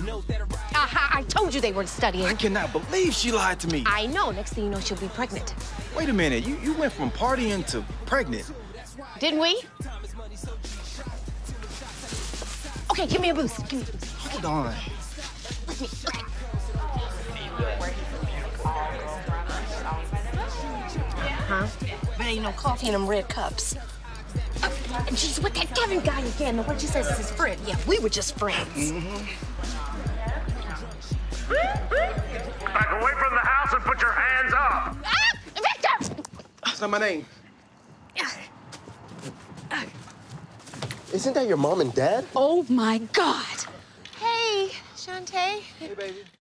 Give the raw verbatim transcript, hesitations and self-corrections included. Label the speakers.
Speaker 1: Aha, I told you they weren't studying.
Speaker 2: I cannot believe she lied to me.
Speaker 1: I know. Next thing you know, she'll be pregnant.
Speaker 2: Wait a minute. You, you went from partying to pregnant.
Speaker 1: Didn't we? Okay, give me a boost. Give me a boost.
Speaker 2: Hold on.
Speaker 1: Let me, okay. Huh? But ain't no coffee in them red cups. Uh, geez, what that Kevin guy again? The one she says is his friend. Yeah, we were just friends.
Speaker 2: Mm-hmm.
Speaker 3: Back away from the house and put your hands up!
Speaker 1: Ah! Victor!
Speaker 2: That's not my name.
Speaker 4: Isn't that your mom and dad?
Speaker 1: Oh, my God. Hey, Shante.
Speaker 2: Hey, baby.